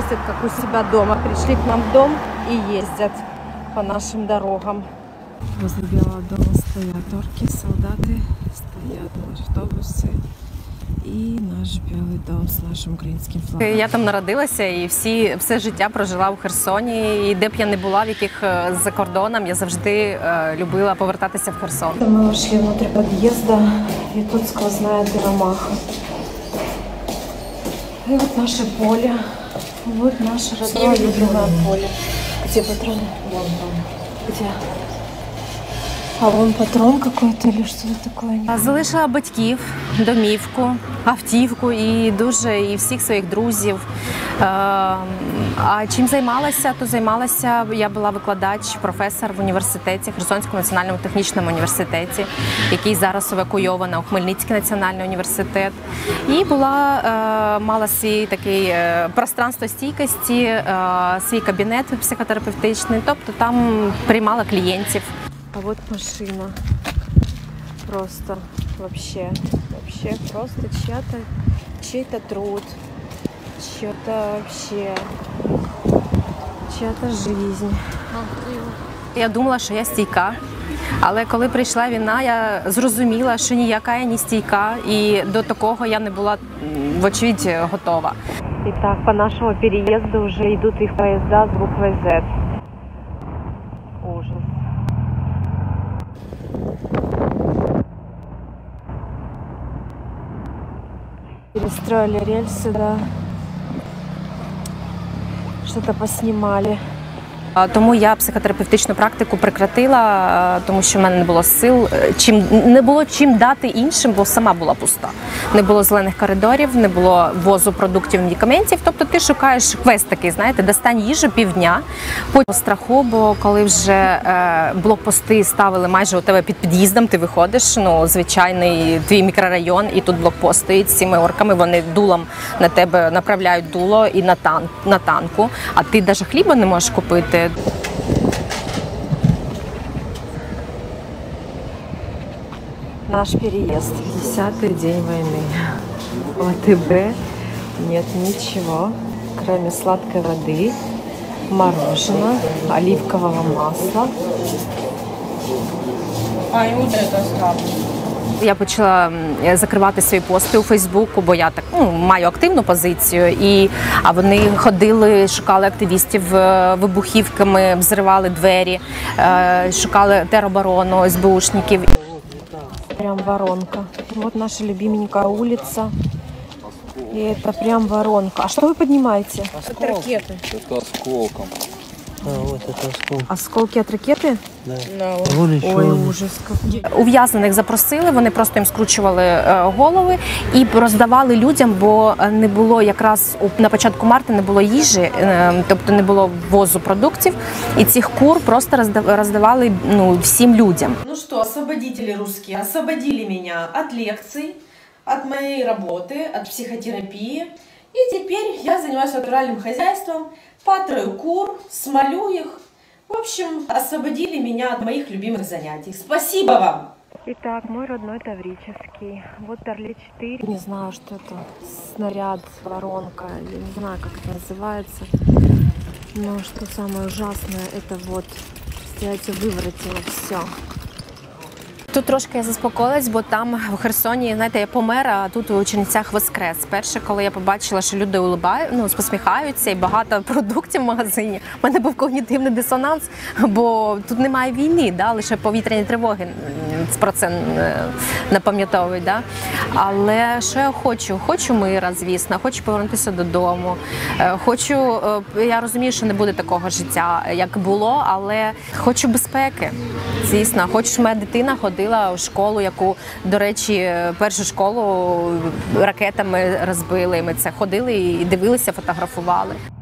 ездят как у себя дома. Пришли к нам в дом и ездят по нашим дорогам. Возле Белого дома стоят орки, солдаты, стоят автобуси і наш Білий дом з нашим українським флагом. Я там народилася і все життя прожила в Херсоні. І де б я не була, в яких за кордоном, я завжди любила повертатися в Херсон. Ми вийшли внутрі під'їзду, і тут сквозная дыромаха. И вот наше поле, вот наше родное любимое поле. Где патроны? Вон там. Где? А вон патрон какой-то или что-то такое? Залишила батьків, домівку, автівку і всіх своїх друзів. А чим займалася? То займалася, я була викладач, професор в університеті, Херсонському національному технічному університеті, який зараз евакуйовано у Хмельницький національний університет. І мала свій такий пространство стійкості, свій кабінет психотерапевтичний, тобто там приймала клієнтів. А вот машина. Просто вообще просто чей-то труд, чья-то жизнь. Я думала, що я стійка, але коли прийшла війна, я зрозуміла, що ніяка я не стійка, і до такого я не була, вочевидь, готова. Итак, по нашему переезду уже идут их поезда с буквой Z. Ужас. Перестроили рельсы, да. Что-то поснимали. Тому я психотерапевтичну практику прекратила, тому що в мене не було сил, не було чим дати іншим, бо сама була пуста. Не було зелених коридорів, не було возу продуктів, медикаментів. Тобто ти шукаєш квест такий, знаєте, достань їжу півдня. Потім страху, бо коли вже блокпости ставили майже у тебе під під'їздом, ти виходиш, звичайний твій мікрорайон, і тут блокпост стоїть з цими орками, вони дулом на тебе направляють дуло і на танку, а ти навіть хліба не можеш купити. Наш переезд. 10-й день войны. В АТБ нет ничего, кроме сладкой воды, мороженого, оливкового масла. А, и вот это оставлю. Я почала закривати свої пости у Фейсбуку, бо я так маю активну позицію. А вони ходили, шукали активістів вибухівками, взривали двері, шукали тероборону, СБУшників. Прям воронка. Вот наша любименькая улица. И это прям воронка. А что вы поднимаете? Это ракеты. Это осколком. А, вот это осколок. Осколки от ракеты? Да. На, Вон еще Ой, один. ужас какой. Ув'язнених запросили, вони просто їм скручували голови і роздавали людям, бо не було якраз на початку марта не було їжі, тобто не було ввозу продуктів, і цих кур просто роздавали всім людям. Ну что, освободители русские освободили меня от лекций, от моей работы, от психотерапии. И теперь я занимаюсь натуральным хозяйством, патрою кур, смолю их. В общем, освободили меня от моих любимых занятий. Спасибо вам! Итак, мой родной Таврический. Вот Орле-4. Не знаю, что это. Снаряд, воронка. Я не знаю, как это называется. Но что самое ужасное, это вот, представляете, выворотило все. Тут трошки я заспокоїлась, бо там в Херсоні, знаєте, я помер, а тут у Чернівцях воскрес. Перше, коли я побачила, що люди посміхаються і багато продуктів в магазині, в мене був когнітивний дисонанс, бо тут немає війни, лише повітряні тривоги про це напам'ятовують. Але що я хочу? Хочу мира, звісно, хочу повернутися додому. Я розумію, що не буде такого життя, як було, але хочу безпеки, звісно. Хочу, щоб моя дитина ходила в школу, яку, до речі, першу школу ракетами розбили. Ми це ходили і дивилися, фотографували.